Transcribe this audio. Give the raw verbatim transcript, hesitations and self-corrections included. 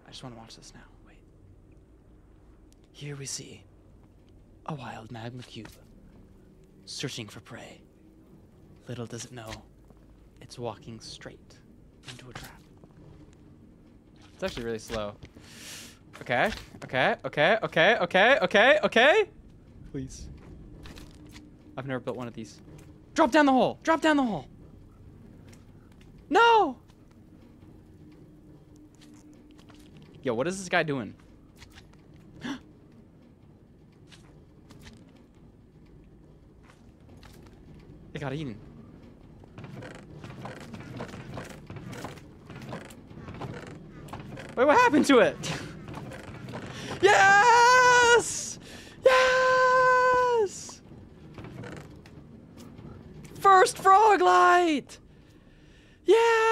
I just want to watch this now. Wait. Here we see a wild magma cube searching for prey. Little does it know, it's walking straight into a trap. It's actually really slow. Okay, okay, okay, okay, okay, okay, okay. Please. I've never built one of these. Drop down the hole! Drop down the hole! No! Yo, what is this guy doing? It got eaten. Wait, what happened to it? Yes! Yes! First frog light! Yeah!